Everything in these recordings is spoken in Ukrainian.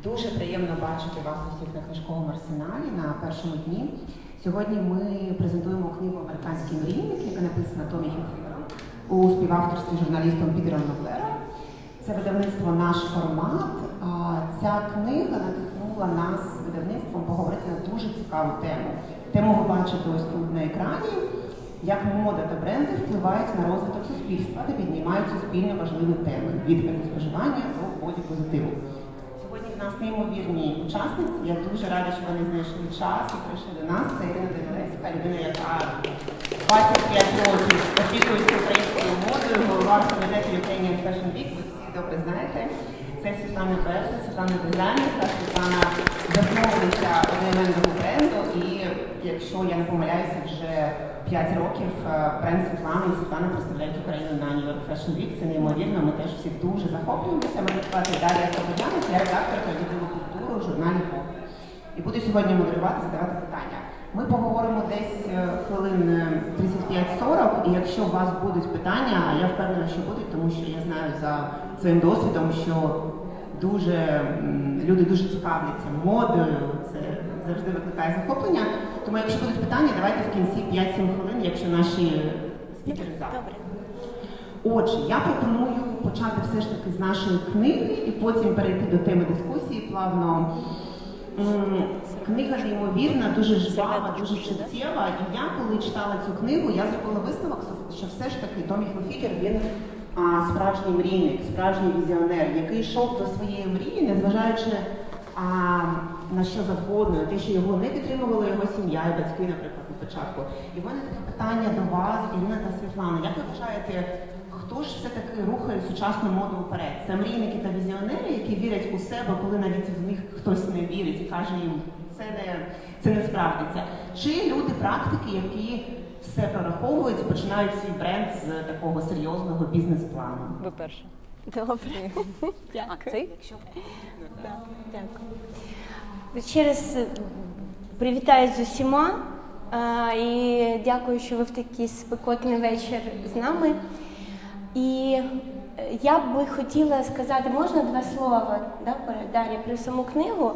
Дуже приємно бачити вас усіх на книжковому арсеналі на першому дні. Сьогодні ми презентуємо книгу «Американський мрійник», яка написана Томі Хілфігером у співавторстві журналістом Пітером Ноблером. Це видавництво «Наш формат». Ця книга надихнула нас з видавництвом поговорити на дуже цікаву тему. Тему ви бачите ось тут на екрані, як мода та бренди впливають на розвиток суспільства та піднімають суспільно важливі теми від екоспоживання до бодіпозитиву. Сьогодні в нас неймовірні учасниці. Я дуже рада, що вони знайшли час і прийшли до нас. Це Ірина Данилевська, людина, яка 25 років опікується українською модою, голова комітету Ukrainian Fashion Week, ви всі добре знаєте. Це Світлана Перса, Світлана дизайнерка, Світлана засновниця одноіменного бренду. І якщо я не помиляюся, вже 5 років бренд Світлани і Світлана представляють Україну на New York Fashion Week. Це неймовірно, ми теж всі дуже захоплюємося. Мене звати Дар'я Слободянець, я редакторка відділу культури у журналі «Бог». І буду сьогодні модерувати, задавати питання. Ми поговоримо десь хвилин 35-40, і якщо у вас будуть питання, а я впевнена, що будуть, тому що я знаю за своїм досвідом, що люди дуже цікавляться модою, це завжди викликає захоплення. Тому якщо будуть питання, давайте в кінці 5-7 хвилин, якщо наші спікери завтра. Отже, я пропоную почати все ж таки з нашої книги і потім перейти до теми дискусії плавно. Книга неймовірна, дуже жвава, дуже чуттєва. І я, коли читала цю книгу, я зробила висновок, що все ж таки Томі Хілфігер, він справжній мрійник, справжній візіонер, який йшов до своєї мрії, незважаючи на що завгодно, те, що його не підтримувала його сім'я і батьки, наприклад, на початку. І в мене таке питання до вас, Ірина та Світлана. Як ви вважаєте, хто ж все-таки рухає сучасну моду вперед? Це мрійники та візіонери, які вірять у себе, коли навіть в них хтось не вірить і каже їм, це не справдиться? Чи люди-практики, які все прораховують і починають свій бренд з такого серйозного бізнес-плану? Ви перше. Добре. Дякую. Дякую. Ще раз привітаю з усіма і дякую, що ви в такий спекотний вечір з нами. І я би хотіла сказати, можна 2 слова, Дар'я, про саму книгу.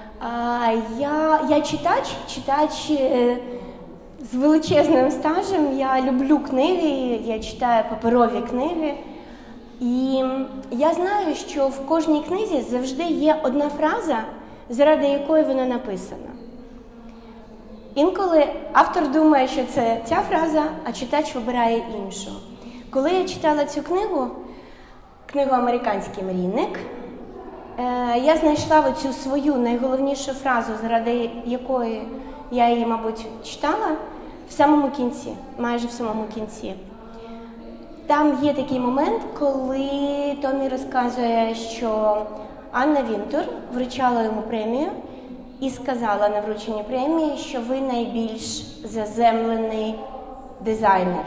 Я читач з величезним стажем, я люблю книги, я читаю паперові книги. І я знаю, що в кожній книзі завжди є одна фраза, заради якої вона написана. Інколи автор думає, що це ця фраза, а читач вибирає іншу. Коли я читала цю книгу «Американський мрійник», я знайшла оцю свою найголовнішу фразу, заради якої я її, мабуть, читала, в самому кінці, майже в самому кінці. Там є такий момент, коли Томі розказує, що Анна Вінтур вручала йому премію і сказала на врученні премії, що ви найбільш заземлений дизайнер.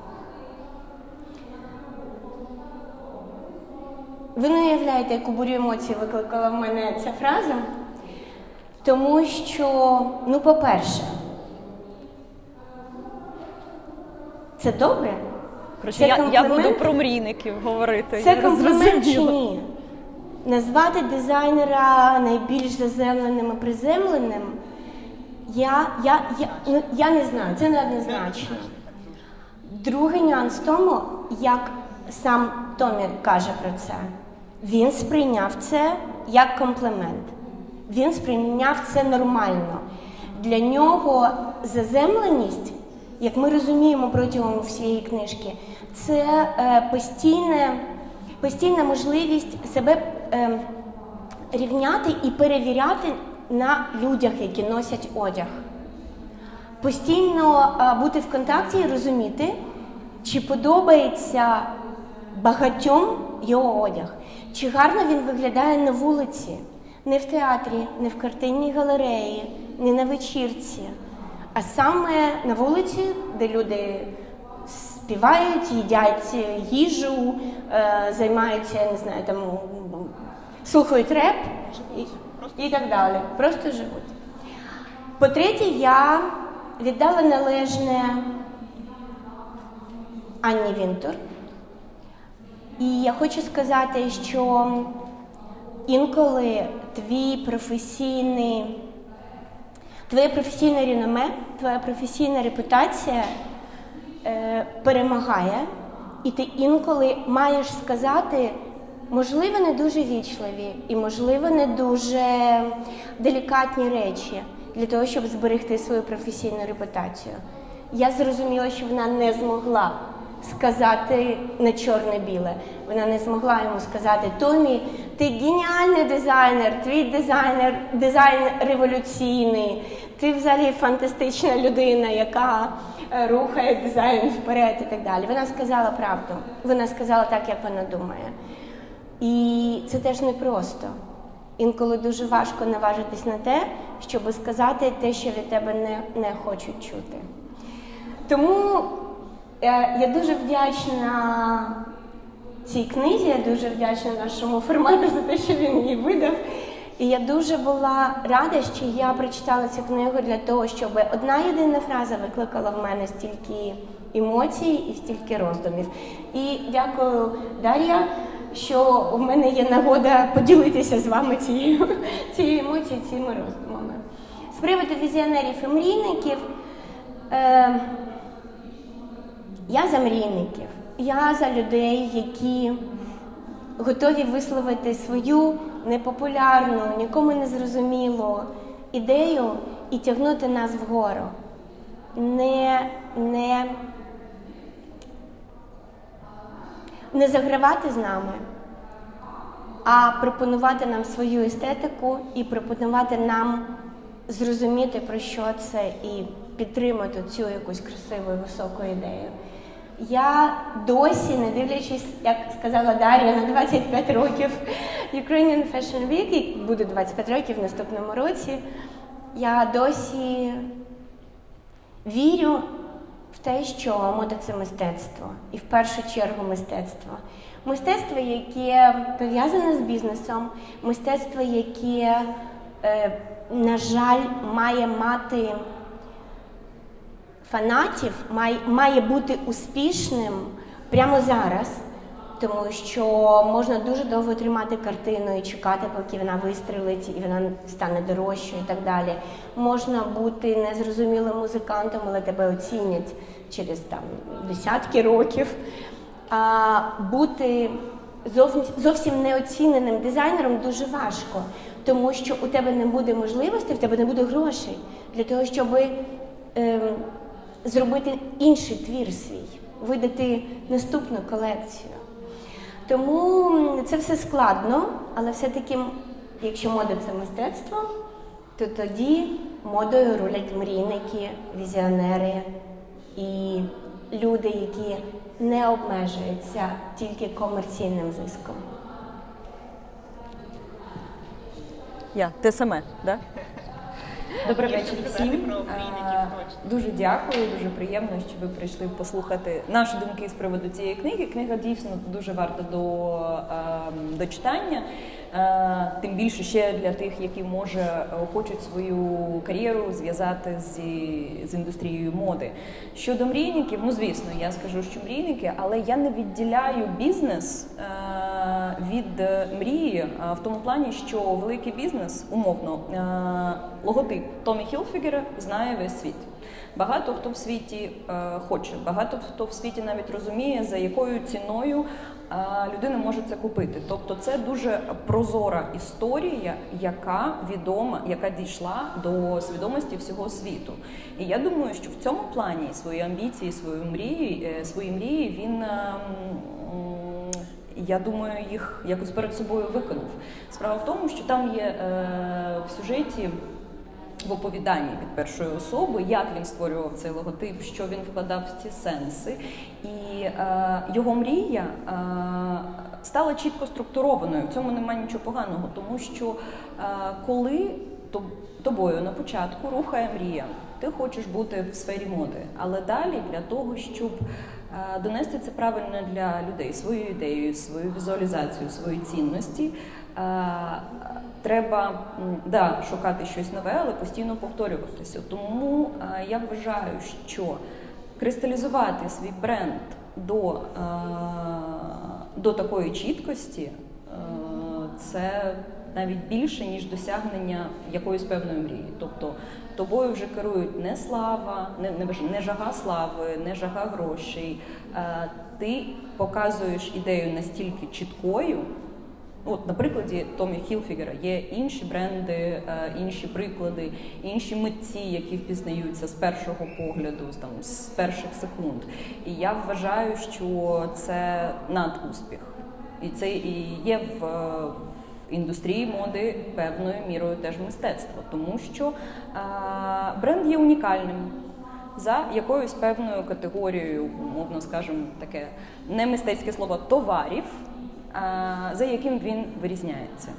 Ви не уявляєте, яку бурю емоцій викликала в мене ця фраза, тому що, по-перше, це добре. Я буду про мрійників говорити. Це комплімент чи ні? Назвати дизайнера найбільш заземленим і приземленим, я не знаю, це неоднозначно. Другий нюанс в тому, як сам Томі каже про це. Він сприйняв це як комплімент. Він сприйняв це нормально. Для нього заземленість, як ми розуміємо протягом всієї книжки, це постійна можливість себе рівняти і перевіряти на людях, які носять одяг. Постійно бути в контакті і розуміти, чи подобається багатьом його одяг, чи гарно він виглядає на вулиці, не в театрі, не в картинній галереї, не на вечірці, а саме на вулиці, де люди співають, їдять їжу, займаються, я не знаю, там, слухають реп і так далі. Просто живуть. По-третє, я віддала належне Анні Вінтур. І я хочу сказати, що інколи твоє професійне реноме, твоя професійна репутація перемагає, і ти інколи маєш сказати, можливо, не дуже вічливі і, можливо, не дуже делікатні речі для того, щоб зберегти свою професійну репутацію. Я зрозуміла, що вона не змогла сказати не чорне-біле. Вона не змогла йому сказати: Томі, ти геніальний дизайнер, твій дизайн революційний, ти взагалі фантастична людина, яка рухає дизайн вперед і так далі. Вона сказала правду. Вона сказала так, як вона думає. І це теж непросто. Інколи дуже важко наважитись на те, щоб сказати те, що від тебе не хочуть чути. Тому я дуже вдячна цій книзі, я дуже вдячна нашому формату за те, що він її видав. І я дуже була рада, що я прочитала цю книгу для того, щоб одна єдина фраза викликала в мене стільки емоцій і стільки роздумів. І дякую, Дар'я, що в мене є нагода поділитися з вами цією емоцією, цими роздумами. З приводу візіонерів і мрійників, я за мрійників, я за людей, які готові висловити свою непопулярну, нікому не зрозумілу ідею і тягнути нас вгору. Не загравати з нами, а пропонувати нам свою естетику і пропонувати нам зрозуміти, про що це, і підтримати цю якусь красиву і високу ідею. Я досі, не дивлячись, як сказала Дар'я, на 25 років Ukrainian Fashion Week, і буде 25 років в наступному році, я досі вірю в те, що мода – це мистецтво. І в першу чергу мистецтво. Мистецтво, яке пов'язане з бізнесом, мистецтво, яке, на жаль, має мати фанатів, має бути успішним прямо зараз, тому що можна дуже довго тримати картину і чекати, поки вона вистрілить і вона стане дорожчою і так далі. Можна бути незрозумілим музикантом, але тебе оцінять через десятки років. А бути зовсім неоціненим дизайнером дуже важко, тому що у тебе не буде можливості, в тебе не буде грошей для того, щоб зробити інший твір свій, видати наступну колекцію. Тому це все складно, але все-таки, якщо мода – це мистецтво, то тоді модою рулять мрійники, візіонери і люди, які не обмежуються тільки комерційним зиском. Те саме, так? Добрий вечір всім. Дуже дякую, дуже приємно, що ви прийшли послухати наші думки з приводу цієї книги. Книга дійсно дуже варта до читання. Тим більше ще для тих, які, може, хочуть свою кар'єру зв'язати з індустрією моди. Щодо мрійників, звісно, я скажу, що мрійники, але я не відділяю бізнес від мрії в тому плані, що великий бізнес, умовно, логотип Томі Хілфігера знає весь світ. Багато хто в світі хоче, багато хто в світі навіть розуміє, за якою ціною людина може це купити. Тобто це дуже прозора історія, яка відома, яка дійшла до свідомості всього світу. І я думаю, що в цьому плані свої амбіції, свої мрії він, я думаю, їх якось перед собою виконав. Справа в тому, що там є в сюжеті, в оповіданні від першої особи, як він створював цей логотип, що він вкладав в ці сенси. І його мрія стала чітко структурованою. В цьому немає нічого поганого, тому що коли тобою на початку рухає мрія, ти хочеш бути в сфері моди, але далі для того, щоб донести це правильно для людей, свою ідею, свою візуалізацію, свої цінності, треба, шукати щось нове, але постійно повторюватися. Тому я вважаю, що кристалізувати свій бренд до такої чіткості – це навіть більше, ніж досягнення якоїсь певної мрії. Тобто тобою вже керують не слава, не жага слави, не жага грошей. Ти показуєш ідею настільки чіткою. От, на прикладі Томі Хілфігера є інші бренди, інші приклади, інші митці, які впізнаються з першого погляду, там, з перших секунд. І я вважаю, що це надуспіх. І це і є в індустрії моди певною мірою теж мистецтво, тому що бренд є унікальним за якоюсь певною категорією, умовно скажемо таке не мистецьке слово, товарів, за яким він вирізняється.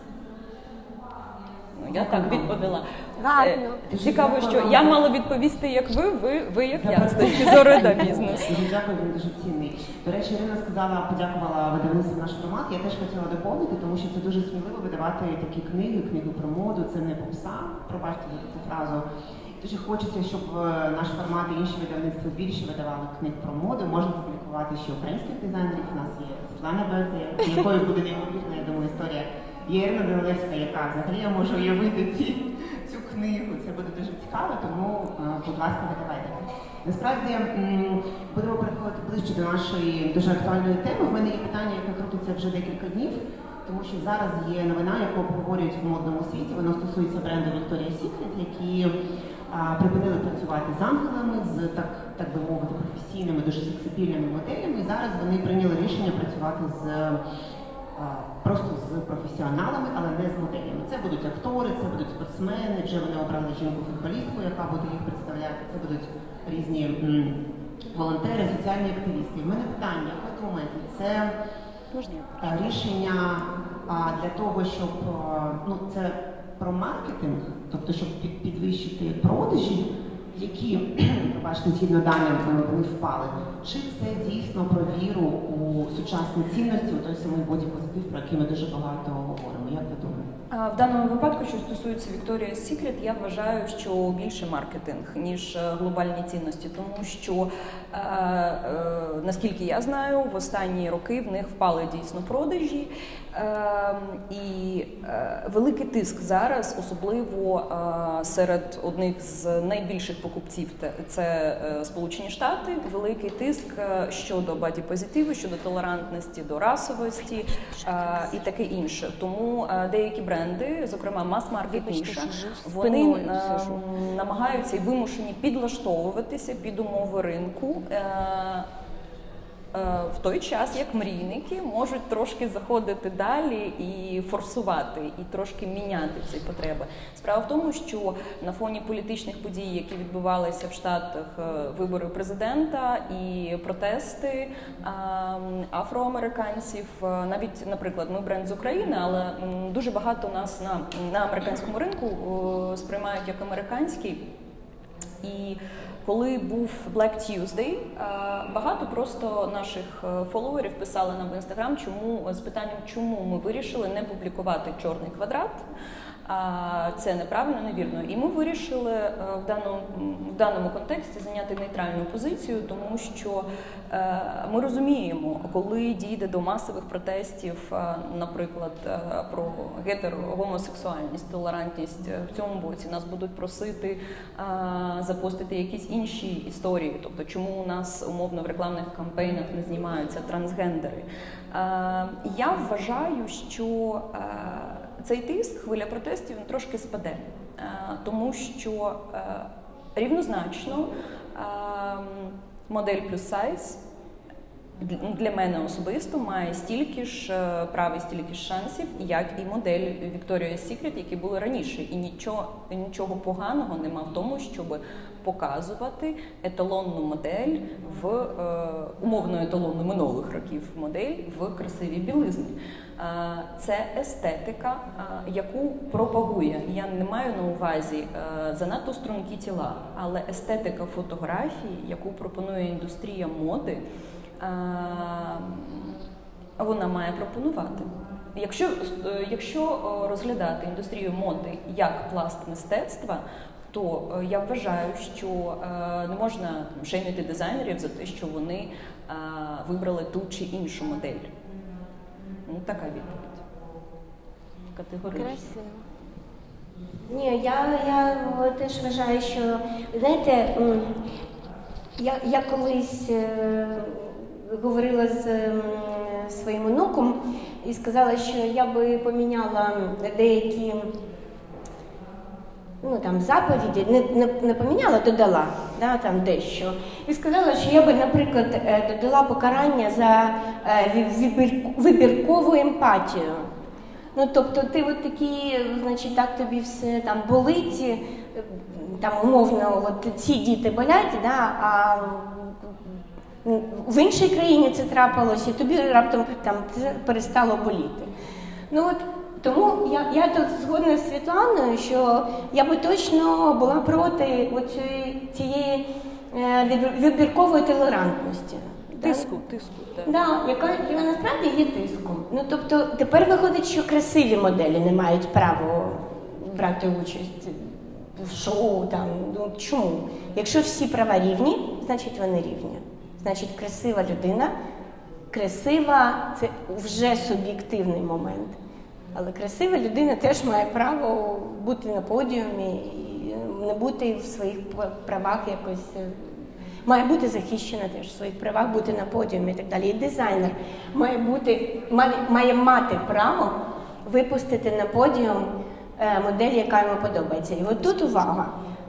Я так відповіла. Гарно. Цікаво, що я мала відповісти, як ви як я, з точки зору бізнесу. Дуже дякую, він дуже цінний. До речі, Ірина подякувала видавництву «Наш формат». Я теж хотіла доповнити, тому що це дуже сміливо видавати такі книги про моду, це не попса, пробачте за таку фразу. Дуже хочеться, щоб наш формат і інші видавництва більше видавали книг про моду. Можна публікувати ще українських дизайнерів. У нас є Світлана Берзія, якою буде неймовірна, я думаю, історія. Є Ірина Данилевська, яка взагалі я можу уявити цю книгу. Це буде дуже цікаво, тому, будь ласка, видавайте. Насправді, будемо переходити ближче до нашої дуже актуальної теми. В мене є питання, яке крутиться вже декілька днів, тому що зараз є новина, яку обговорюють в модному світі. Воно стосується бренду Victoria's Secret, які припинили працювати з ангелами, з, так би мовити, професійними, дуже сексапільними моделями. І зараз вони прийняли рішення працювати просто з професіоналами, але не з моделями. Це будуть актори, це будуть спортсмени, вже вони обрали жінку-футболістку, яка буде їх представляти, це будуть різні волонтери, соціальні активісти. І в мене питання, як ви думаєте, це рішення для того, щоб, це про маркетинг, тобто, щоб підвищити продажі, які, бачите, згідно даним, вони впали. Чи це дійсно про віру у сучасні цінності, у той самий боді-позитив, про який ми дуже багато говоримо? Як ви думаєте? В даному випадку, що стосується Victoria's Secret, я вважаю, що більше маркетинг, ніж глобальні цінності, тому що, наскільки я знаю, в останні роки в них впали дійсно продажі, і великий тиск зараз, особливо серед одних з найбільших покупців, це Сполучені Штати, великий тиск щодо боді-позитиву, щодо толерантності до расовості і таке інше. Тому деякі бренди, зокрема мас-маркет ніша, вони намагаються і вимушені підлаштовуватися під умови ринку, в той час, як мрійники можуть трошки заходити далі і форсувати, і трошки міняти ці потреби. Справа в тому, що на фоні політичних подій, які відбувалися в Штатах, вибори президента і протести афроамериканців, навіть, наприклад, ми бренд з України, але дуже багато нас на американському ринку сприймають як американський. І коли був Black Tuesday, багато просто наших фоловерів писали нам в Інстаграм, з питанням, чому ми вирішили не публікувати чорний квадрат. Це неправильно, невірно. І ми вирішили в даному контексті зайняти нейтральну позицію, тому що ми розуміємо, коли дійде до масових протестів, наприклад, про гетерогомосексуальність, толерантність в цьому боці, нас будуть просити запостити якісь інші історії, тобто чому у нас умовно в рекламних кампейнах не знімаються трансгендери. Я вважаю, що цей тиск, хвиля протестів, він трошки спаде, тому що рівнозначно модель плюс сайз для мене особисто має стільки ж прав і стільки ж шансів, як і модель Victoria's Secret, які були раніше. І нічого поганого нема в тому, щоб показувати еталонну модель умовно еталонну минулих років модель в красивій білизні. Це естетика, яку пропагує. Я не маю на увазі занадто стрункі тіла, але естетика фотографії, яку пропонує індустрія моди, вона має пропонувати. Якщо розглядати індустрію моди як пласт мистецтва, то я вважаю, що не можна шеймити дизайнерів за те, що вони вибрали ту чи іншу модель. Така відповідь. категорично. Красиво. Ні, я теж вважаю, що, знаєте, я колись говорила з своїм онуком і сказала, що я би поміняла деякі заповіді, не поміняла, додала там дещо. І сказала, що я би, наприклад, додала покарання за вибіркову емпатію. Тобто ти от такі, значить, так тобі все там болить, там умовно, от ці діти болять, а в іншій країні це трапилося, і тобі раптом там це перестало боліти. Тому я тут згодна з Світланою, що я би точно була проти цієї вибіркової толерантності. Тиску, так. Яка насправді є тиском. Тобто тепер виходить, що красиві моделі не мають права брати участь в шоу. Чому? Якщо всі права рівні, значить вони рівні. Значить, красива людина, красива – це вже суб'єктивний момент. Але красива людина теж має право бути на подіумі і не бути в своїх правах якось, має бути захищена теж в своїх правах, бути на подіумі і так далі. І дизайнер має мати право випустити на подіум модель, яка йому подобається. І от тут увага,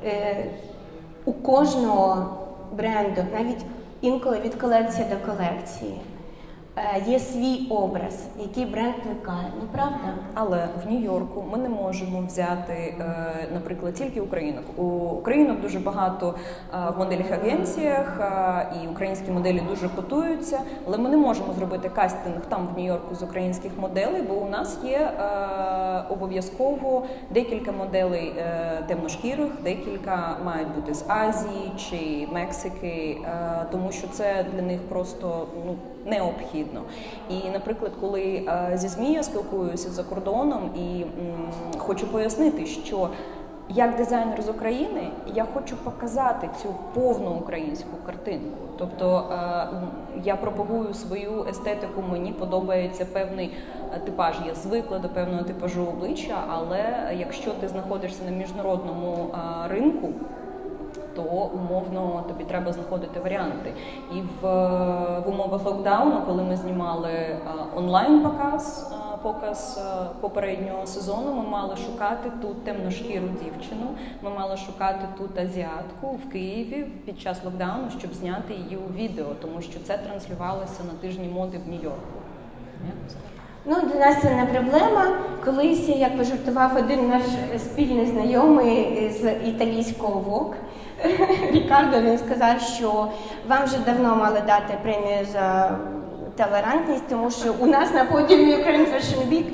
у кожного бренду, навіть інколи від колекції до колекції, є свій образ, який бренд плекає, правда? Але в Нью-Йорку ми не можемо взяти, наприклад, тільки українок. У українок дуже багато в модельних агенціях, і українські моделі дуже котуються, але ми не можемо зробити кастинг там в Нью-Йорку з українських моделей, бо у нас є обов'язково декілька моделей темношкірих, декілька мають бути з Азії чи Мексики, тому що це для них просто необхідно. І, наприклад, коли зі ЗМІ я спілкуюся за кордоном і хочу пояснити, що як дизайнер з України я хочу показати цю повну українську картинку. Тобто я пропагую свою естетику, мені подобається певний типаж, я звикла до певного типажу обличчя, але якщо ти знаходишся на міжнародному ринку, то умовно тобі треба знаходити варіанти. І в умовах локдауну, коли ми знімали онлайн-показ попереднього сезону, ми мали шукати тут темношкіру дівчину, ми мали шукати тут азіатку в Києві під час локдауну, щоб зняти її у відео, тому що це транслювалося на тижні моди в Нью-Йорку. Для нас це не проблема. Колись, як пожартував один наш спільний знайомий з італійського Vogue, Рікардо, він сказав, що вам вже давно мали дати премію за толерантність, тому що у нас на подіумі Ukraine Fashion Week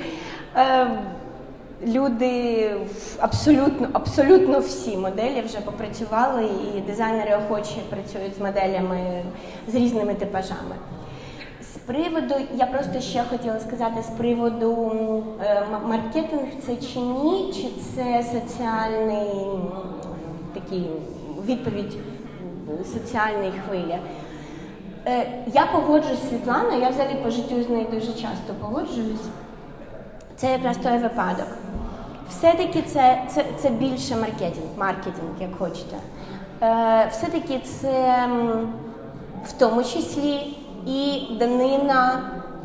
люди, абсолютно всі моделі вже попрацювали, і дизайнери охочі працюють з моделями з різними типажами. З приводу, я просто ще хотіла сказати, з приводу маркетинг це чи ні, чи це соціальний такий відповідь соціальної хвилі. Я погоджуюсь з Світланою, я взагалі по життю з нею дуже часто погоджуюсь. Це якраз той випадок. Все-таки це більше маркетинг, як хочете. Все-таки це в тому числі і данина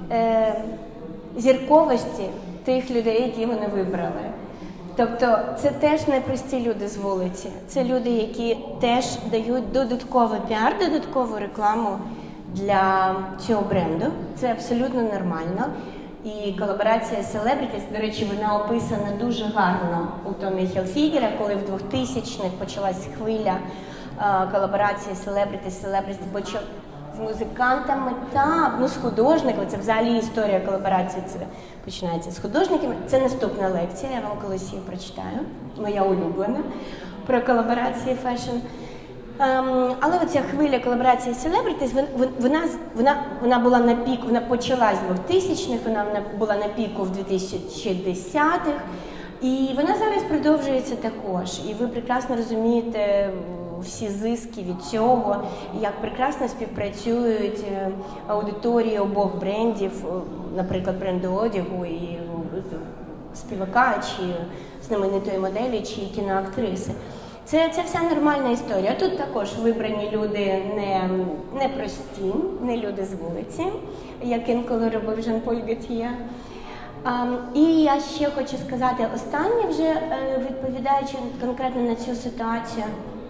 зірковості тих людей, які вони вибрали. Тобто це теж не прості люди з вулиці. Це люди, які теж дають додатковий піар, додаткову рекламу для цього бренду. Це абсолютно нормально. І колаборація з Celebrities, до речі, вона описана дуже гарно у Томі Хілфігера, коли в 2000-х почалась хвиля колаборації Celebrities почав з музикантами, з художниками. Це взагалі історія колаборації, це починається з художниками. Це наступна лекція, я вам колись її прочитаю, моя улюблена, про колаборації фешн. Але оця хвиля колаборації з Celebrities, вона була на піку, вона почалась з 2000-х, вона була на піку в 2010-х, і вона зараз продовжується також. І ви прекрасно розумієте всі зиски від цього, як прекрасно співпрацюють аудиторії обох брендів, наприклад, бренду одягу і співака, чи знаменитої моделі, чи кіноактриси. Це вся нормальна історія. Тут також вибрані люди не прості, не люди з вулиці, як інколи робив Жан-Поль Готьє. І я ще хочу сказати останнє, вже відповідаючи конкретно на цю ситуацію.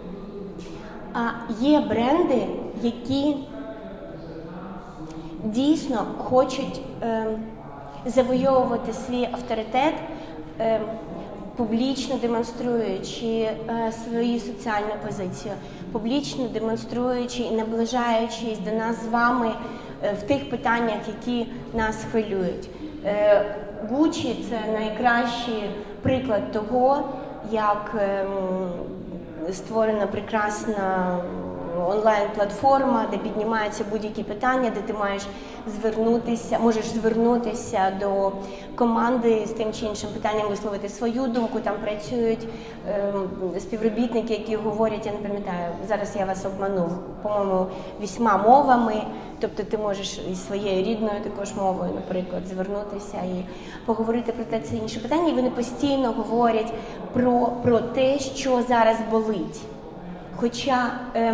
Є бренди, які дійсно хочуть завойовувати свій авторитет, публічно демонструючи свою соціальну позицію, публічно демонструючи і наближаючись до нас з вами в тих питаннях, які нас хвилюють. Gucci – це найкращий приклад того, як створена прекрасна онлайн-платформа, де піднімаються будь-які питання, де ти можеш звернутися до команди з тим чи іншим питанням, висловити свою думку. Там працюють співробітники, які говорять, я не пам'ятаю, зараз я вас обманув, по-моєму, 8 мовами. Тобто ти можеш із своєю рідною також мовою, наприклад, звернутися і поговорити про те це інше питання. І вони постійно говорять про те, що зараз болить. Хоча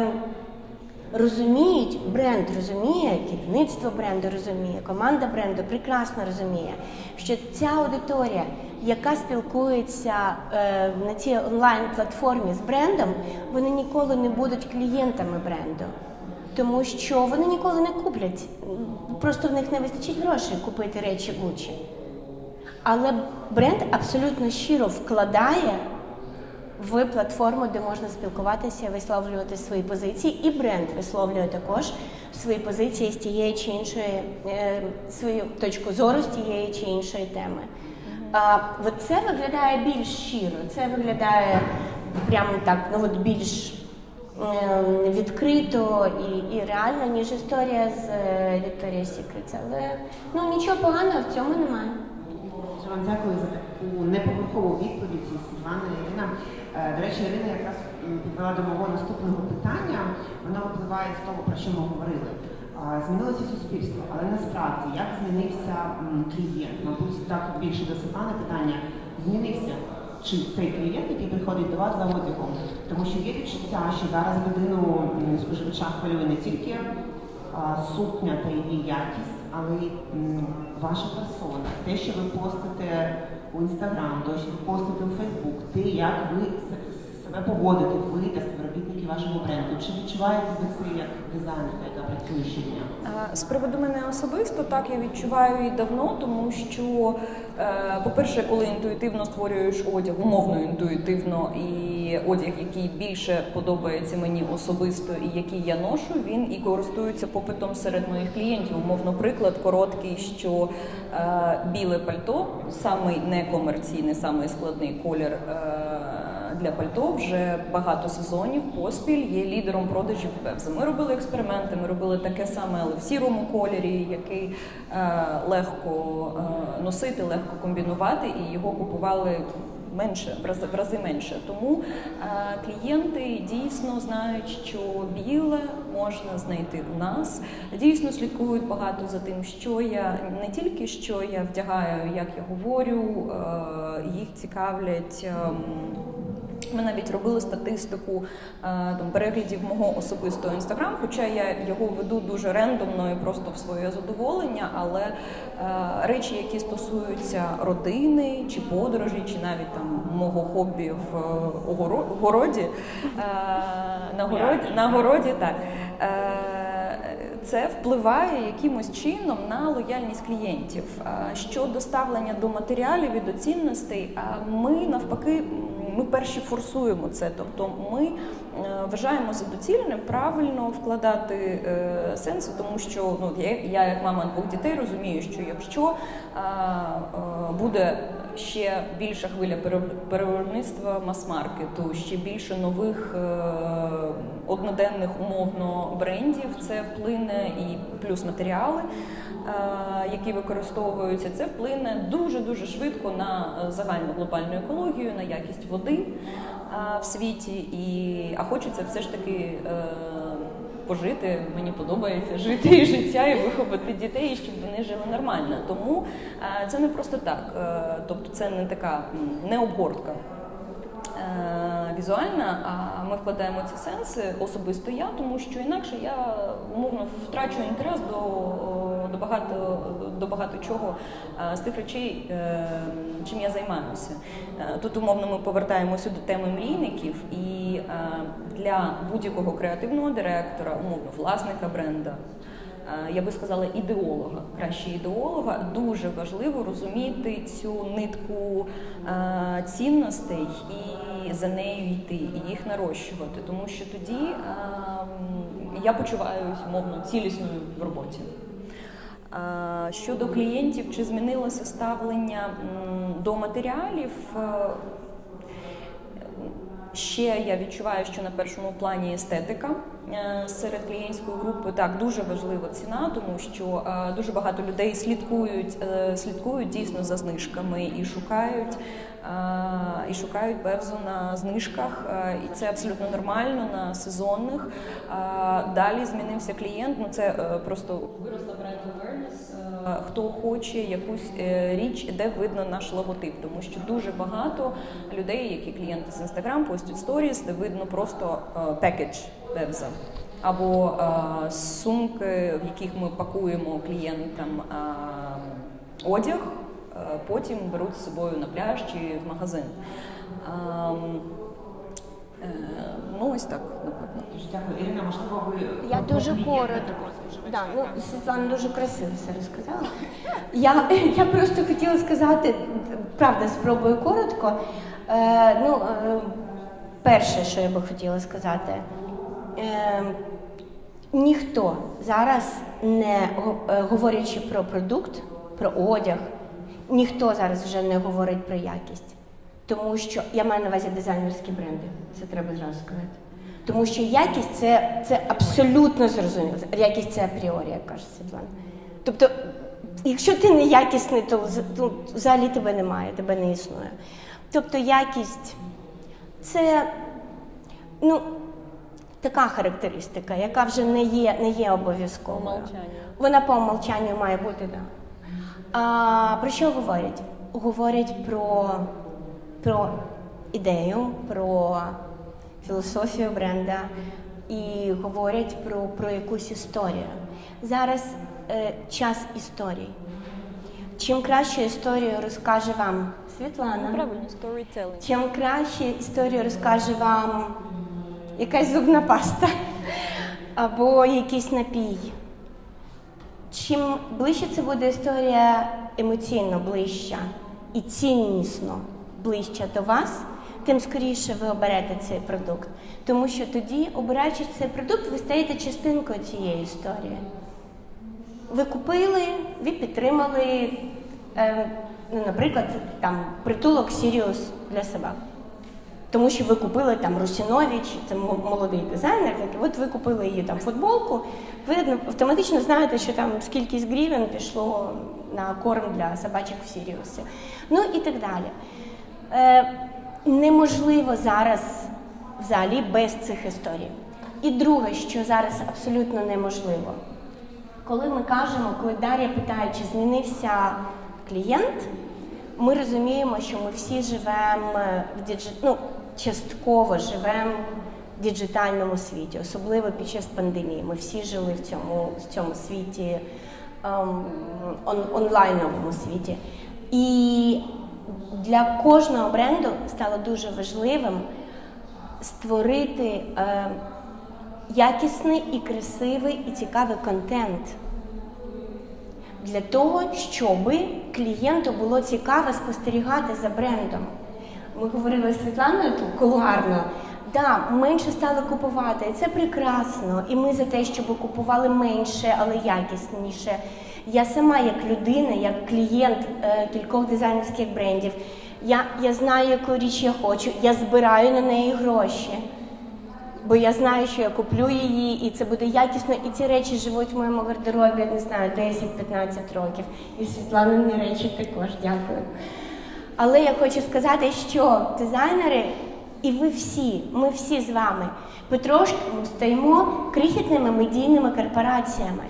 розуміють, бренд розуміє, керівництво бренду розуміє, команда бренду прекрасно розуміє, що ця аудиторія, яка спілкується на цій онлайн-платформі з брендом, вони ніколи не будуть клієнтами бренду. Тому що вони ніколи не куплять, просто в них не вистачить грошей купити речі Gucci. Але бренд абсолютно щиро вкладає в платформу, де можна спілкуватися, висловлювати свої позиції, і бренд висловлює також свої позиції з тієї чи іншої, свою точку зору з тієї чи іншої теми. Це виглядає більш щиро, це виглядає прямо так, більш відкрито і реально, ніж історія з Victoria's Secret. Але нічого поганого в цьому немає. Дуже вам дякую за таку неповерхову відповідь з Івана і Ірина. До речі, Ірина якраз підвела до мого наступного питання. Воно випливає з того, про що ми говорили. Змінилося суспільство, але насправді, як змінився клієнт? Мабуть, так більше до Світлани питання. Змінився чи цей клієнт, який приходить до вас за одягом? Тому що є відчуття, що зараз людину споживача хвилює не тільки сукня та її якість, але й ваша персона, те, що ви постите у Інстаграм, те, що ви постите у Фейсбук, те, як ви себе поводите, ви та співробітники вашого бренду. Чи відчуваєте ви це як дизайнерка, яка працює щодня? З приводу мене особисто, так, я відчуваю і давно, тому що, по-перше, коли інтуїтивно створюєш одяг, умовно інтуїтивно, і одяг, який більше подобається мені особисто і який я ношу, він і користується попитом серед моїх клієнтів. Умовно, приклад короткий, що біле пальто, самий некомерційний, самий складний колір для пальто, вже багато сезонів поспіль є лідером продажів Бевза. Ми робили експерименти, ми робили таке саме, але в сірому кольорі, який легко носити, легко комбінувати, і його купували менше, в рази менше. Тому клієнти дійсно знають, що біле можна знайти у нас. Дійсно слідкують багато за тим, що я, не тільки що я вдягаю, як я говорю, їх цікавлять. Ми навіть робили статистику переглядів мого особистого інстаграм, хоча я його веду дуже рендомно і просто в своє задоволення, але речі, які стосуються родини, чи подорожі, чи навіть там мого хобі в городі, на городі, так. Це впливає якимось чином на лояльність клієнтів. Щодо ставлення до матеріалів і до цінностей, ми навпаки, ми перші форсуємо це, тобто ми вважаємо за доцільним правильно вкладати сенси, тому що я як мама 2 дітей розумію, що якщо буде ще більша хвиля перевиробництва мас-маркету, ще більше нових одноденних умовно брендів, це вплине і плюс матеріали, які використовуються, це вплине дуже-дуже швидко на загальну глобальну екологію, на якість води в світі, а хочеться все ж таки пожити, мені подобається жити і життя, і виховати дітей, щоб вони жили нормально. Тому це не просто так, тобто це не така, не обгортка візуальна, а ми вкладаємо ці сенси, особисто я, тому що інакше я умовно втрачу інтерес до багато чого з тих речей, чим я займаюся. Тут умовно ми повертаємося до теми мрійників, і для будь-якого креативного директора, умовно власника бренда, я би сказала ідеолога, краще ідеолога, дуже важливо розуміти цю нитку цінностей і за нею йти, і їх нарощувати, тому що тоді я почуваюся, умовно, цілісною в роботі. Щодо клієнтів, чи змінилося ставлення до матеріалів, ще я відчуваю, що на першому плані естетика серед клієнтської групи. Так, дуже важлива ціна, тому що дуже багато людей слідкують дійсно за знижками і шукають бевзу на знижках, і це абсолютно нормально на сезонних. Далі змінився клієнт, це просто виросла бренд awareness. Хто хоче якусь річ, де видно наш логотип, тому що дуже багато людей, які клієнти з Instagram, постять сторіс, де видно просто пекедж бевза. Або сумки, в яких ми пакуємо клієнтам одяг, потім беруть з собою на пляж чи в магазин. Ось так, напевно. Дуже дякую. Ірина, можливо, ви... Я дуже коротко. Да, Світлана дуже красиво все розказала. Я просто хотіла сказати, правда, спробую коротко. Перше, що я би хотіла сказати, ніхто зараз, не говорячи про продукт, про одяг, ніхто зараз вже не говорить про якість. Тому що, я маю на увазі дизайнерські бренди, це треба зразу сказати. Тому що якість це абсолютно зрозуміло. Якість це апріорі, як каже Світлана. Тобто, якщо ти не якісний, то взагалі тебе немає, тебе не існує. Тобто якість це така характеристика, яка вже не є обов'язковою. Вона по умовчанню має бути, так. Про що говорять? Говорять про ідею, про філософію бренда і говорять про якусь історію. Зараз час історій. Чим краще історію розкаже вам Світлана, Правильно, storytelling. чим краще історію розкаже вам якась зубна паста або якийсь напій. Чим ближче це буде історія емоційно ближча і ціннісно ближча до вас, тим скоріше ви оберете цей продукт. Тому що тоді, обираючи цей продукт, ви стаєте частинкою цієї історії. Ви купили, ви підтримали, наприклад, там, притулок Sirius для собак. Тому що ви купили там Русінович, це молодий дизайнер, от ви купили її там футболку, ви автоматично знаєте, що там скільки гривень пішло на корм для собачок в Сіріусі. І так далі. Неможливо зараз взагалі без цих історій. І друге, що зараз абсолютно неможливо. Коли ми кажемо, коли Дар'я питає, чи змінився клієнт, ми розуміємо, що ми всі живемо частково живемо в діджитальному світі, особливо під час пандемії. Ми всі жили в цьому світі, онлайновому світі. І для кожного бренду стало дуже важливим створити якісний і красивий і цікавий контент. Для того, щоб клієнту було цікаво спостерігати за брендом. Ми говорили з Світланою тут кулуарно, менше стали купувати, і це прекрасно. І ми за те, щоб купували менше, але якісніше. Я сама як людина, як клієнт кількох дизайнерських брендів, я знаю, яку річ я хочу, я збираю на неї гроші. Бо я знаю, що я куплю її, і це буде якісно, і ці речі живуть в моєму гардеробі, не знаю, 10-15 років. І Світланині речі також, дякую. Але я хочу сказати, що дизайнери І ми всі з вами потрошки стаємо крихітними медійними корпораціями.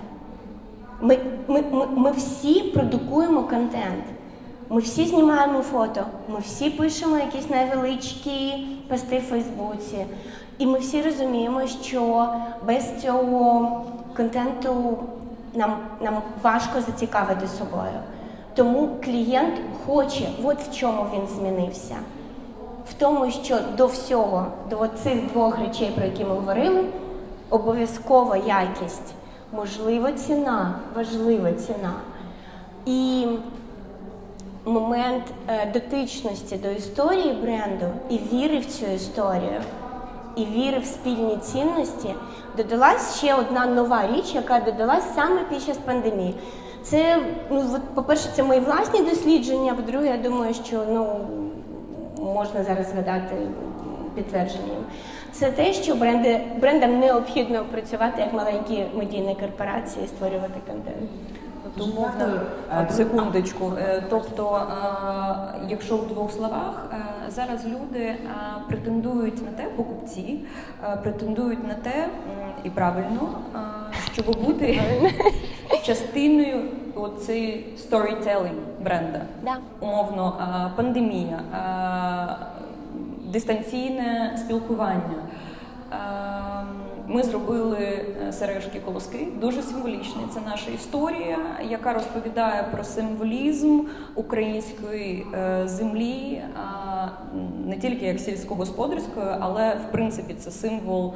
Ми всі продукуємо контент. Ми всі знімаємо фото, ми всі пишемо якісь невеличкі пости в Фейсбуці. І ми всі розуміємо, що без цього контенту нам важко зацікавити собою. Тому клієнт хоче, от в чому він змінився. В тому, що до всього, до цих двох речей, про які ми говорили, обов'язкова якість, можлива ціна, важлива ціна. І момент дотичності до історії бренду і віри в цю історію, і віри в спільні цінності, додалась ще одна нова річ, яка додалась саме під час пандемії. Це, по-перше, це мої власні дослідження, по-друге, я думаю, що можна зараз згадати підтвердження. Це те, що брендам необхідно працювати як маленькі медійні корпорації, створювати контент. Умовно, секундочку. Тобто, якщо в двох словах, зараз люди претендують на те, покупці претендують на те, і правильно, щоб бути частиною оцей storytelling бренда. Да. Умовно, пандемія, дистанційне спілкування. Ми зробили сережки-колоски, дуже символічні. Це наша історія, яка розповідає про символізм української землі, не тільки як сільськогосподарської, але в принципі це символ,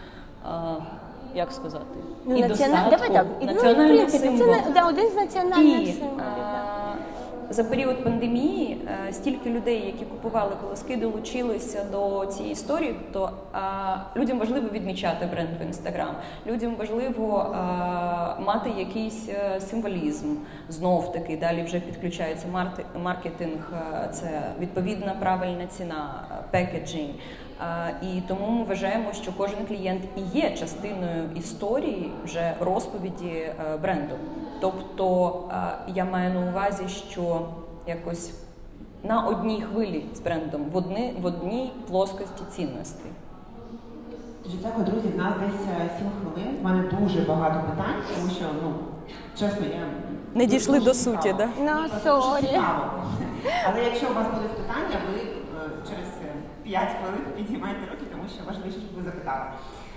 як сказати, і достатку, національний символ. Один з національних символів. За період пандемії стільки людей, які купували колоски, долучилися до цієї історії, то людям важливо відмічати бренд в Інстаграм, людям важливо мати якийсь символізм. Знов-таки, далі вже підключається маркетинг, це відповідна правильна ціна, пекеджинг. І тому ми вважаємо, що кожен клієнт і є частиною історії вже розповіді бренду. Тобто я маю на увазі, що якось на одній хвилі з брендом, в одній плоскості цінностей. Дуже дякую, друзі. В нас десь 7 хвилин. В мене дуже багато питань, тому що, чесно, я... Не дійшли до суті, так? Сорі. Але якщо у вас будуть питання, ви через 5 хвилин підіймайте руки, тому що важливо, щоб ви запитали.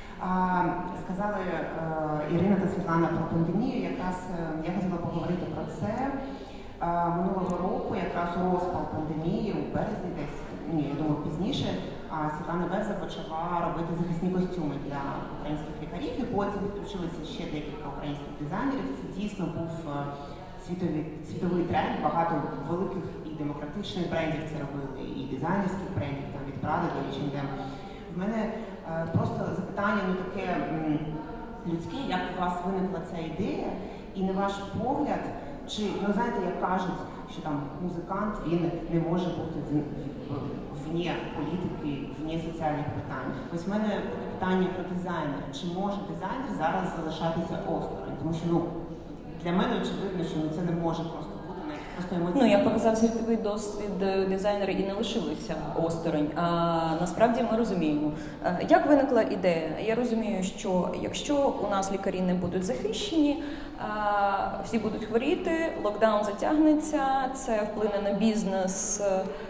Сказали Ірина та Світлана про пандемію. Якраз я хотіла поговорити про це. Минулого року, якраз у розпал пандемії, у березні десь, я думаю, пізніше, Світлана Бевза почала робити захисні костюми для українських лікарів, і потім підключилися ще декілька українських дизайнерів. Це дійсно був світовий тренд, багато великих і демократичних брендів це робили, і дизайнерських брендів, там від Prada до H&M. В мене просто запитання таке людське, як у вас виникла ця ідея, і на ваш погляд, чи, знаєте, як кажуть, що там музикант, він не може бути вне політики, вне соціальних питань. Ось в мене таке питання про дизайнера. Чи може дизайнер зараз залишатися осторонь? Тому що, для мене очевидно, що це не може просто бути просто емоційно. Я показав світовий досвід дизайнери і не лишилися осторонь. Насправді ми розуміємо. Як виникла ідея? Я розумію, що якщо у нас лікарі не будуть захищені, всі будуть хворіти, локдаун затягнеться, це вплине на бізнес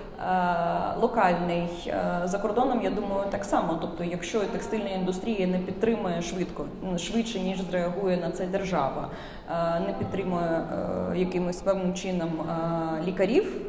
локальний. За кордоном, я думаю, так само. Тобто, якщо текстильна індустрія не підтримує швидше, ніж зреагує на це держава, не підтримує якимось певним чином лікарів,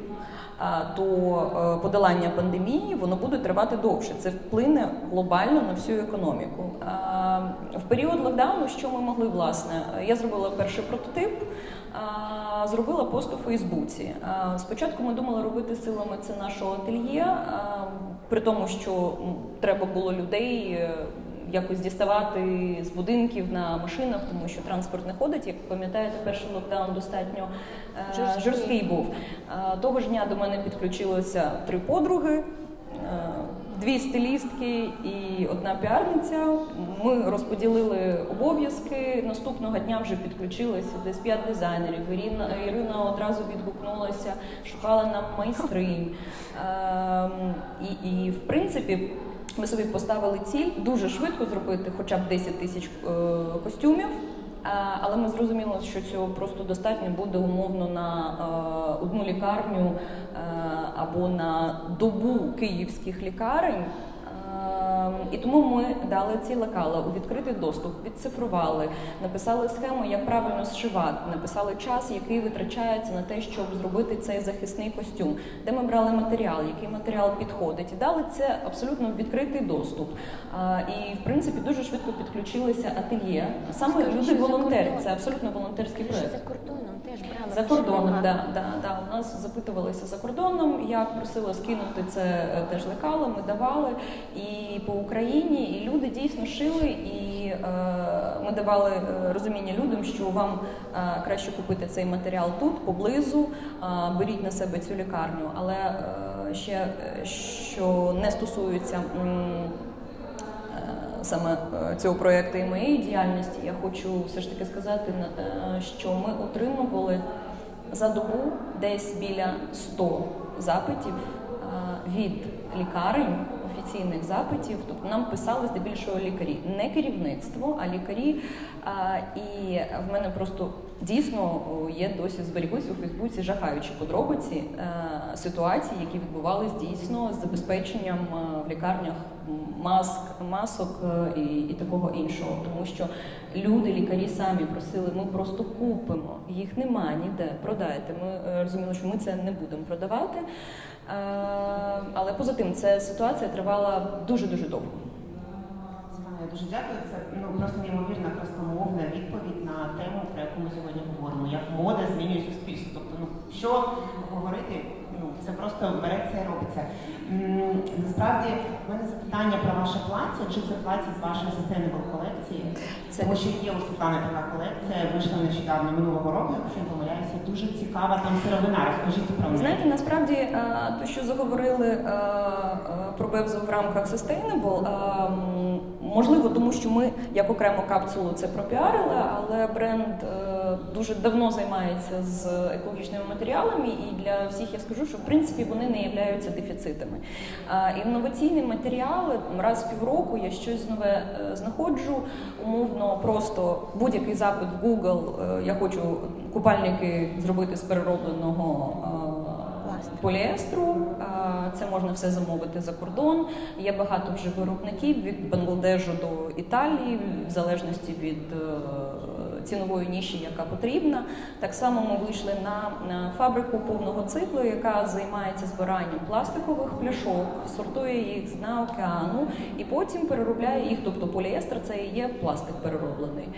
то подолання пандемії, воно буде тривати довше. Це вплине глобально на всю економіку. В період локдауну, що ми могли, власне? Я зробила перший прототип, зробила пост у Фейсбуці. Спочатку ми думали робити силами це нашого ательє, при тому, що треба було людей якось діставати з будинків на машинах, тому що транспорт не ходить. Як пам'ятаєте, перший локдаун достатньо жорсткий був. Того ж дня до мене підключилося 3 подруги, 2 2 стилістки і 1 піарниця. Ми розподілили обов'язки. Наступного дня вже підключилися десь 5 дизайнерів. Ірина одразу відгукнулася, шукала нам майстринь. І в принципі, ми собі поставили ціль дуже швидко зробити хоча б 10 тисяч костюмів. Але ми зрозуміли, що цього просто достатньо буде умовно на 1 лікарню або на добу київських лікарень. І тому ми дали ці лекала у відкритий доступ, відцифрували, написали схему, як правильно зшивати, написали час, який витрачається на те, щоб зробити цей захисний костюм, де ми брали матеріал, який матеріал підходить. І дали це абсолютно в відкритий доступ. І, в принципі, дуже швидко підключилися ательє. Саме люди-волонтери, це абсолютно волонтерський проєкт. За кордоном теж брали? За кордоном, так. У нас запитувалися за кордоном, я просила скинути це теж лекала, ми давали. І по Україні, і люди дійсно шили, і ми давали розуміння людям, що вам краще купити цей матеріал тут, поблизу, беріть на себе цю лікарню. Але ще, що не стосується саме цього проєкту і моєї діяльності, я хочу все ж таки сказати, що ми отримували за добу десь біля 100 запитів від лікарень, офіційних запитів, тобто нам писали здебільшого лікарі, не керівництво, а лікарі. І в мене просто дійсно є досі зберігуться у Фейсбуці жахаючі подробиці ситуацій, які відбувались дійсно з забезпеченням в лікарнях масок і такого іншого. Тому що люди, лікарі самі просили, ми просто купимо, їх немає ніде, продайте. Ми розуміли, що ми це не будемо продавати. Але поза тим, ця ситуація тривала дуже-дуже довго. Світлана, я дуже дякую. Це просто неймовірна красномовна відповідь на тему, про яку ми сьогодні говоримо. Як мода змінює суспільство. Тобто, що говорити, це просто береться і робиться. Насправді, в мене запитання про ваше плаття. Чи це плаття з вашої sustainable колекції? Тому що є у Світлани така колекція, вийшла нещодавно, минулого року, якщо не помиляюся, дуже цікава там сировина. Розкажіть про неї. Знаєте, насправді, то, що заговорили про Бевзу в рамках Sustainable, можливо, тому що ми як окрему капсулу це пропіарили, але бренд дуже давно займається з екологічними матеріалами, і для всіх я скажу, що в принципі вони не являються дефіцитами. Інноваційні матеріали, раз в півроку я щось нове знаходжу, умовно просто будь-який запит в Google, я хочу купальники зробити з переробленого поліестру, це можна все замовити за кордон. Є багато вже виробників від Бангладешу до Італії, в залежності від цінової ніші, яка потрібна. Так само ми вийшли на фабрику повного циклу, яка займається збиранням пластикових пляшок, сортує їх з дна океану і потім переробляє їх, тобто поліестер це і є пластик перероблений.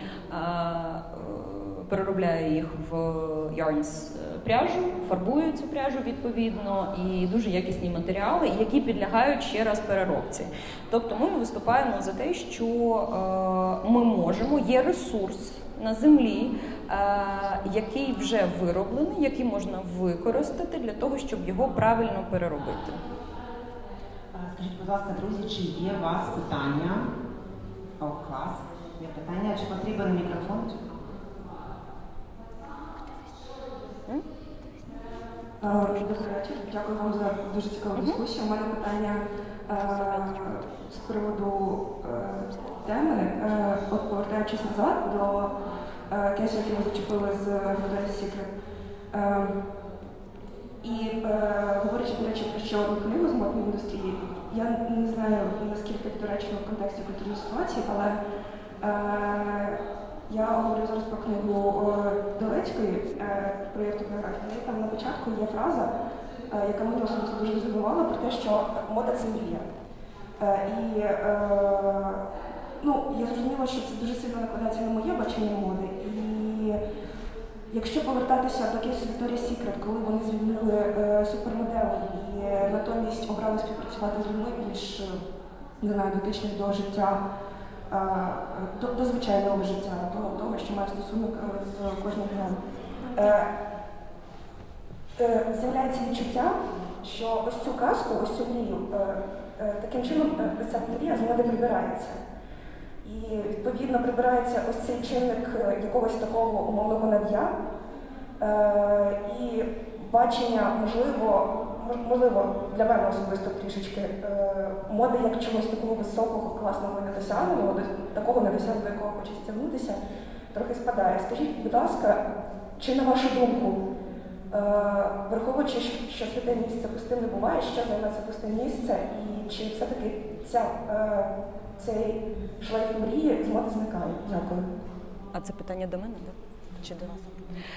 Переробляє їх в yarns пряжу, фарбує цю пряжу відповідно, і дуже якісні матеріали, які підлягають ще раз переробці. Тобто ми виступаємо за те, що ми можемо, є ресурс на землі, який вже вироблений, який можна використати для того, щоб його правильно переробити. Скажіть, будь ласка, друзі, чи є у вас питання? О, клас. Є питання, чи потрібен мікрофон? Добрий вечір. Дякую вам за дуже цікаву дискусію. У мене питання з приводу теми. От повертаючись назад до кейсу, який ми зачепили з Victoria's Secret. І говорячи, до речі, про ще одну книгу з модної індустрії, я не знаю, наскільки це доречно в контексті культурної ситуації, але я говорю зараз про книгу Долецької про автографію. Там на початку є фраза, яка мене особисто дуже здивувала, про те, що мода це мрія. І я зрозуміла, що це дуже сильно накладається на моє бачення моди. І якщо повертатися до кейсу Victoria's Secret, коли вони звільнили супермоделей і натомість обрали співпрацювати з людьми більш, не знаю, дотичних до життя, до звичайного життя, до того, що має стосунок з кожним днем. З'являється відчуття, що ось цю казку, ось цю мрію Таким чином ця мрія з моди прибирається. І, відповідно, прибирається ось цей чинник якогось такого умовного над'я і бачення, можливо, для мене особисто трішечки моди як чогось такого високого, класного і недосяжного, такого недосяжного, до якого хочеться тягнутися, трохи спадає. Скажіть, будь ласка, чи на вашу думку, враховуючи, що святе місце пустим не буває, що займе це пусте місце, і чи все-таки цей шлейф мрії з моди зникає? Дякую. А це питання до мене, так? Чи до нас?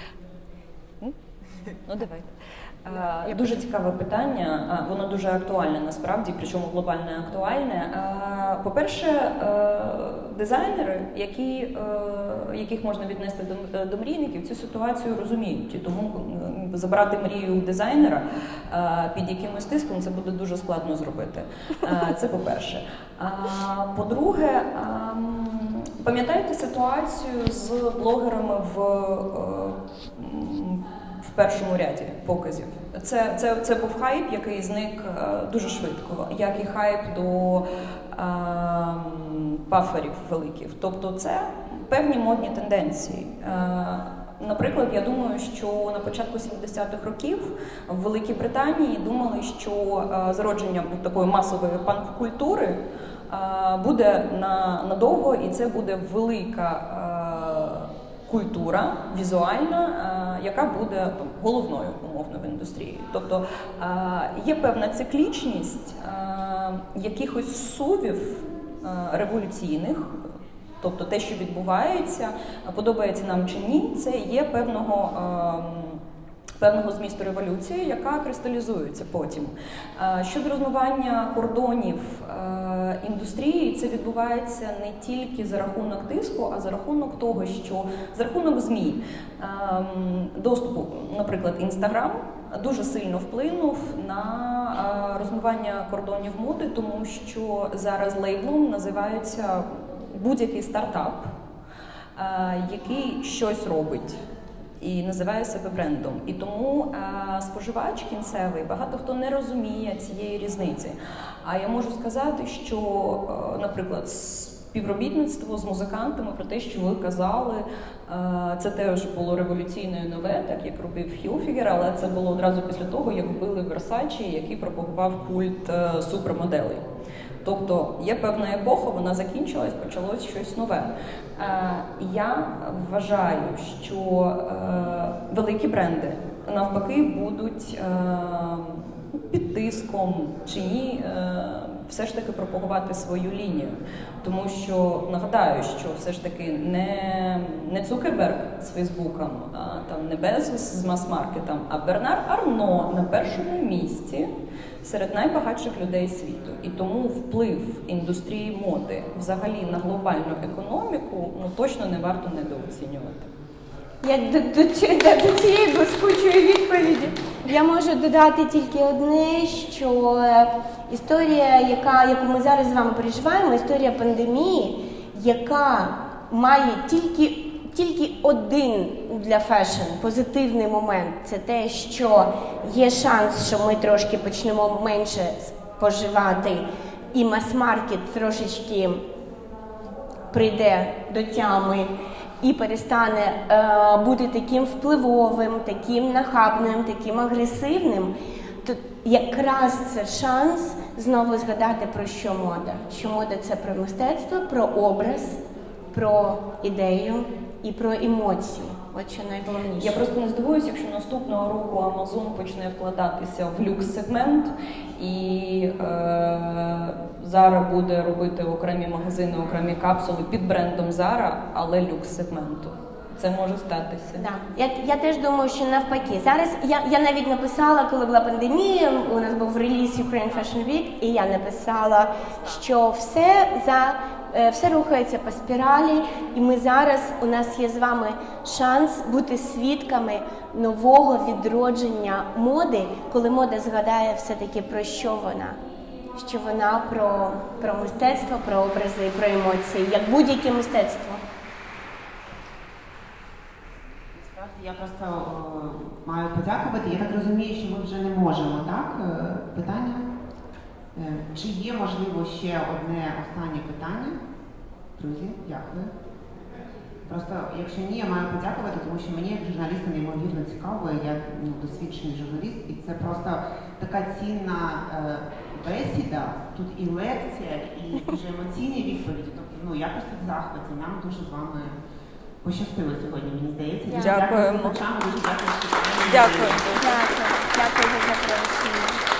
Ну, давайте. Дуже цікаве питання, воно дуже актуальне насправді, причому глобально актуальне. По-перше, дизайнери, яких можна віднести до мрійників, цю ситуацію розуміють. І тому забрати мрію у дизайнера під якимось тиском це буде дуже складно зробити. Це по-перше. По-друге, пам'ятаєте ситуацію з блогерами в першому ряді показів? Це був хайп, який зник дуже швидко, як і хайп до паферів великих. Тобто це певні модні тенденції. Наприклад, я думаю, що на початку 70-х років в Великій Британії думали, що зародження такої масової панк-культури буде надовго, і це буде велика культура візуальна, яка буде головною умовно в індустрії. Тобто є певна циклічність якихось сувів революційних, тобто те, що відбувається, подобається нам чи ні, це є певного змісту революції, яка кристалізується потім. Щодо розмивання кордонів індустрії, це відбувається не тільки за рахунок тиску, а за рахунок того, що за рахунок ЗМІ. Доступу, наприклад, Інстаграм дуже сильно вплинув на розмивання кордонів моди, тому що зараз лейблом називається будь-який стартап, який щось робить і називає себе брендом. І тому споживач кінцевий, багато хто не розуміє цієї різниці. А я можу сказати, що, наприклад, співробітництво з музикантами про те, що ви казали, це теж було революційне і нове, так як робив Хілфігер, але це було одразу після того, як вбили Версачі, який пропагував культ супермоделей. Тобто є певна епоха, вона закінчилась, почалось щось нове. Я вважаю, що великі бренди навпаки будуть під тиском чи ні все ж таки пропагувати свою лінію. Тому що, нагадаю, що все ж таки не Цукерберг з Фейсбуком, там не Безос з мас-маркетом, а Бернар Арно на першому місці серед найбагатших людей світу. І тому вплив індустрії моди взагалі на глобальну економіку точно не варто недооцінювати. Я до цієї блискучої відповіді я можу додати тільки одне, що історія, яку ми зараз з вами переживаємо, історія пандемії, яка має тільки один для фешн позитивний момент, це те, що є шанс, що ми трошки почнемо менше споживати, і мас-маркет трошечки прийде до тями і перестане бути таким впливовим, таким нахабним, таким агресивним, то якраз це шанс знову згадати, про що мода. Що мода – це про мистецтво, про образ, про ідею і про емоції. От що найголовніше. Я просто не здивуюся, якщо наступного року Amazon почне вкладатися в люкс-сегмент і Zara буде робити окремі магазини, окремі капсули під брендом Zara, але люкс-сегменту. Це може статися. Да. Я теж думаю, що навпаки. Зараз я навіть написала, коли була пандемія, у нас був реліз Ukraine Fashion Week, і я написала, що все рухається по спіралі, і ми зараз, у нас є з вами шанс бути свідками нового відродження моди, коли мода згадає все-таки про що вона. Що вона про мистецтво, про образи, про емоції, як будь-яке мистецтво. Я просто маю подякувати. Я так розумію, що ми вже не можемо, так? Питання? Чи є, можливо, ще одне останнє питання? Друзі, дякую. Просто, якщо ні, я маю подякувати, тому що мені як журналісту неймовірно цікаво, я досвідчений журналіст, і це просто така цінна бесіда, тут і лекція, і дуже емоційні відповіді. Тобто, я просто в захваті, нам дуже з вами пощастило сьогодні, мені здається. Дуже Дякуємо. Дякую слухачам, дуже дякую, що Дякую. Дякую за запрошення.